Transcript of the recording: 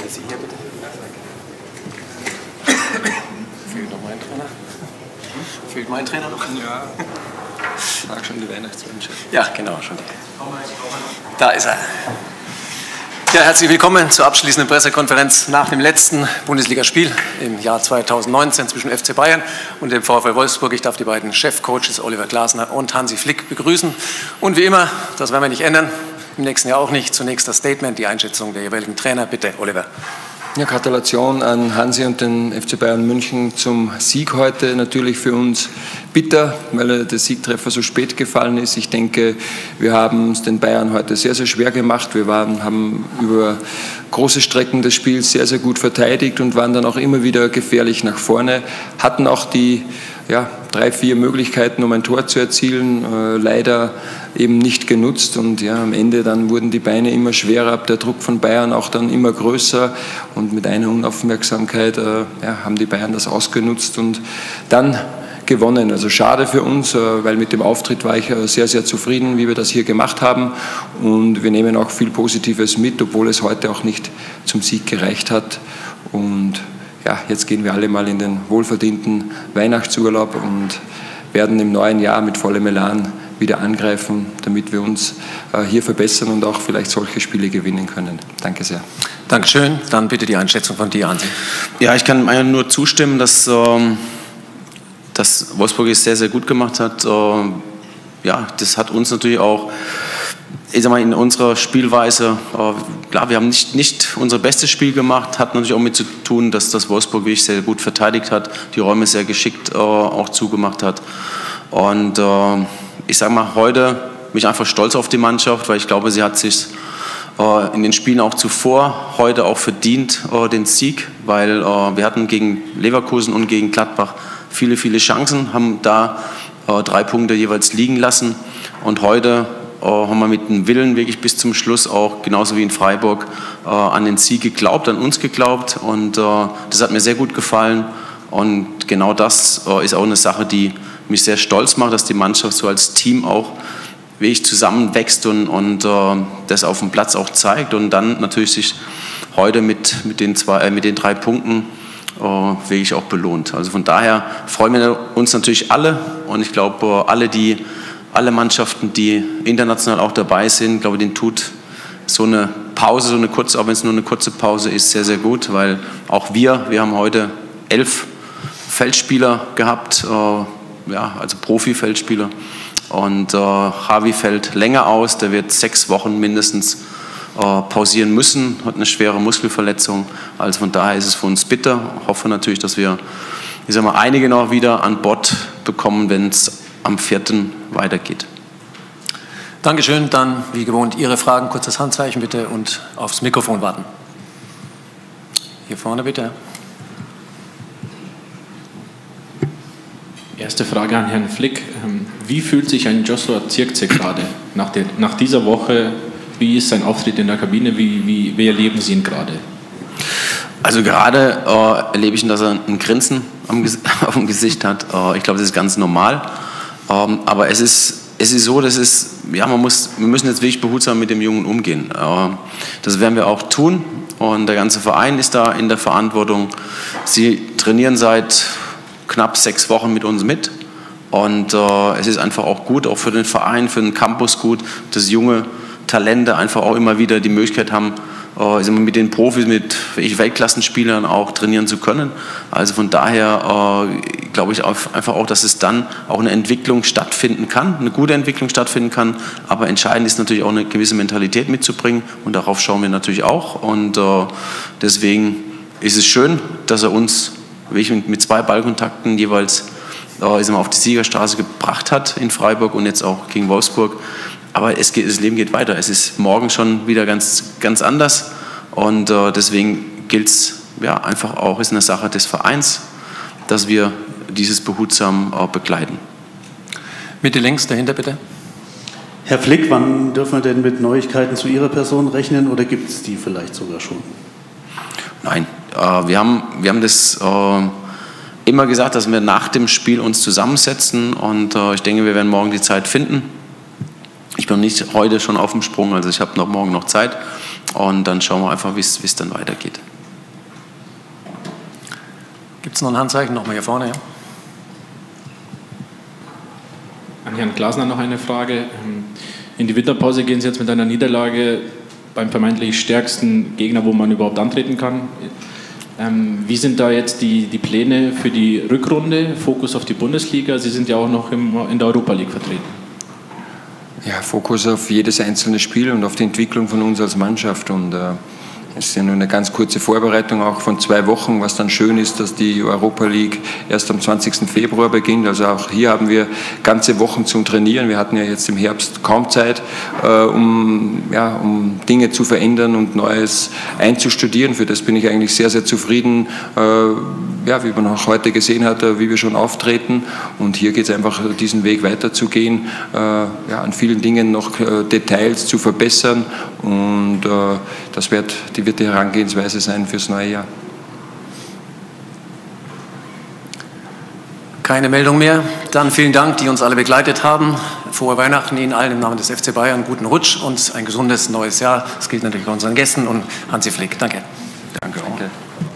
Sie hier bitte. Fehlt noch mein Trainer? Fehlt mein Trainer noch? Ja. Sag schon die Weihnachtswünsche. Ja, genau, schon. Da ist er. Ja, herzlich willkommen zur abschließenden Pressekonferenz nach dem letzten Bundesligaspiel im Jahr 2019 zwischen FC Bayern und dem VfL Wolfsburg. Ich darf die beiden Chefcoaches Oliver Glasner und Hansi Flick begrüßen. Und wie immer, das werden wir nicht ändern, im nächsten Jahr auch nicht. Zunächst das Statement, die Einschätzung der jeweiligen Trainer. Bitte, Oliver. Ja, Gratulation an Hansi und den FC Bayern München zum Sieg heute. Natürlich für uns bitter, weil der Siegtreffer so spät gefallen ist. Ich denke, wir haben es den Bayern heute sehr, sehr schwer gemacht. Wir haben über große Strecken des Spiels sehr, sehr gut verteidigt und waren dann auch immer wieder gefährlich nach vorne. Hatten auch die 3-4 Möglichkeiten, um ein Tor zu erzielen, leider eben nicht genutzt. Und ja, am Ende dann wurden die Beine immer schwerer, der Druck von Bayern auch dann immer größer. Und mit einer Unaufmerksamkeit haben die Bayern das ausgenutzt und dann gewonnen. Also schade für uns, weil mit dem Auftritt war ich sehr, sehr zufrieden, wie wir das hier gemacht haben. Und wir nehmen auch viel Positives mit, obwohl es heute auch nicht zum Sieg gereicht hat. Und ja, jetzt gehen wir alle mal in den wohlverdienten Weihnachtsurlaub und werden im neuen Jahr mit vollem Elan wieder angreifen, damit wir uns hier verbessern und auch vielleicht solche Spiele gewinnen können. Danke sehr. Dankeschön. Dann bitte die Einschätzung von dir, Hansi. Ja, ich kann nur zustimmen, dass Wolfsburg es sehr, sehr gut gemacht hat. Ja, das hat uns natürlich auch, ich sag mal, in unserer Spielweise, klar, wir haben nicht unser bestes Spiel gemacht, hat natürlich auch mit zu tun, dass das Wolfsburg wirklich sehr gut verteidigt hat, die Räume sehr geschickt auch zugemacht hat. Und ich sage mal, heute bin ich einfach stolz auf die Mannschaft, weil ich glaube, sie hat sich in den Spielen auch zuvor heute auch verdient, den Sieg, weil wir hatten gegen Leverkusen und gegen Gladbach viele, viele Chancen, haben da 3 Punkte jeweils liegen lassen. Und heute haben wir mit dem Willen wirklich bis zum Schluss auch, genauso wie in Freiburg, an den Sieg geglaubt, an uns geglaubt. Und das hat mir sehr gut gefallen. Und genau das ist auch eine Sache, die mich sehr stolz macht, dass die Mannschaft so als Team auch wirklich zusammenwächst und das auf dem Platz auch zeigt. Und dann natürlich sich heute mit den 3 Punkten wirklich auch belohnt. Also von daher freuen wir uns natürlich alle. Und ich glaube, alle Mannschaften, die international auch dabei sind, glaube ich, denen tut so eine Pause, auch wenn es nur eine kurze Pause ist, sehr, sehr gut, weil auch wir haben heute 11 Feldspieler gehabt, also Profi-Feldspieler. Und Javi fällt länger aus, der wird 6 Wochen mindestens pausieren müssen, hat eine schwere Muskelverletzung. Also von daher ist es für uns bitter. Ich hoffe natürlich, dass wir, einige noch wieder an Bord bekommen, wenn es am 4. weitergeht. Dankeschön. Dann, wie gewohnt, Ihre Fragen, kurzes Handzeichen bitte und aufs Mikrofon warten. Hier vorne bitte. Erste Frage an Herrn Flick. Wie fühlt sich ein Joshua Zirkzee gerade nach dieser Woche? Wie ist sein Auftritt in der Kabine? Wie erleben Sie ihn gerade? Also gerade erlebe ich ihn, dass er ein Grinsen auf dem Gesicht hat. Ich glaube, das ist ganz normal. Aber es ist so, wir müssen jetzt wirklich behutsam mit dem Jungen umgehen. Das werden wir auch tun. Und der ganze Verein ist da in der Verantwortung. Sie trainieren seit knapp 6 Wochen mit uns mit. Und es ist einfach auch gut, auch für den Verein, für den Campus gut, dass junge Talente einfach auch immer wieder die Möglichkeit haben, mit den Profis, mit Weltklassenspielern auch trainieren zu können. Also von daher glaube ich einfach auch, dass es dann auch eine Entwicklung stattfinden kann, eine gute Entwicklung stattfinden kann. Aber entscheidend ist natürlich auch eine gewisse Mentalität mitzubringen und darauf schauen wir natürlich auch. Und deswegen ist es schön, dass er uns mit 2 Ballkontakten jeweils auf die Siegerstraße gebracht hat in Freiburg und jetzt auch gegen Wolfsburg. Aber das Leben geht weiter. Es ist morgen schon wieder ganz, ganz anders. Und deswegen gilt es einfach auch, ist eine Sache des Vereins, dass wir dieses behutsam begleiten. Mitte links, dahinter bitte. Herr Flick, wann dürfen wir denn mit Neuigkeiten zu Ihrer Person rechnen oder gibt es die vielleicht sogar schon? Nein, wir haben das immer gesagt, dass wir nach dem Spiel uns zusammensetzen und ich denke, wir werden morgen die Zeit finden. Ich bin nicht heute schon auf dem Sprung, also ich habe morgen noch Zeit und dann schauen wir einfach, wie es dann weitergeht. Gibt es noch ein Handzeichen? Nochmal hier vorne, ja. An Herrn Glasner noch eine Frage. In die Winterpause gehen Sie jetzt mit einer Niederlage beim vermeintlich stärksten Gegner, wo man überhaupt antreten kann. Wie sind da jetzt die Pläne für die Rückrunde? Fokus auf die Bundesliga. Sie sind ja auch noch in der Europa League vertreten. Ja, Fokus auf jedes einzelne Spiel und auf die Entwicklung von uns als Mannschaft. Und es ist ja nur eine ganz kurze Vorbereitung, auch von 2 Wochen, was dann schön ist, dass die Europa League erst am 20. Februar beginnt. Also auch hier haben wir ganze Wochen zum Trainieren. Wir hatten ja jetzt im Herbst kaum Zeit, um Dinge zu verändern und Neues einzustudieren. Für das bin ich eigentlich sehr, sehr zufrieden, wie man auch heute gesehen hat, wie wir schon auftreten. Und hier geht es einfach, diesen Weg weiterzugehen, an vielen Dingen noch Details zu verbessern. Und das wird die Herangehensweise sein fürs neue Jahr. Keine Meldung mehr. Dann vielen Dank, die uns alle begleitet haben. Frohe Weihnachten Ihnen allen im Namen des FC Bayern. Guten Rutsch und ein gesundes neues Jahr. Das gilt natürlich bei unseren Gästen und Hansi Flick. Danke. Danke auch. Danke.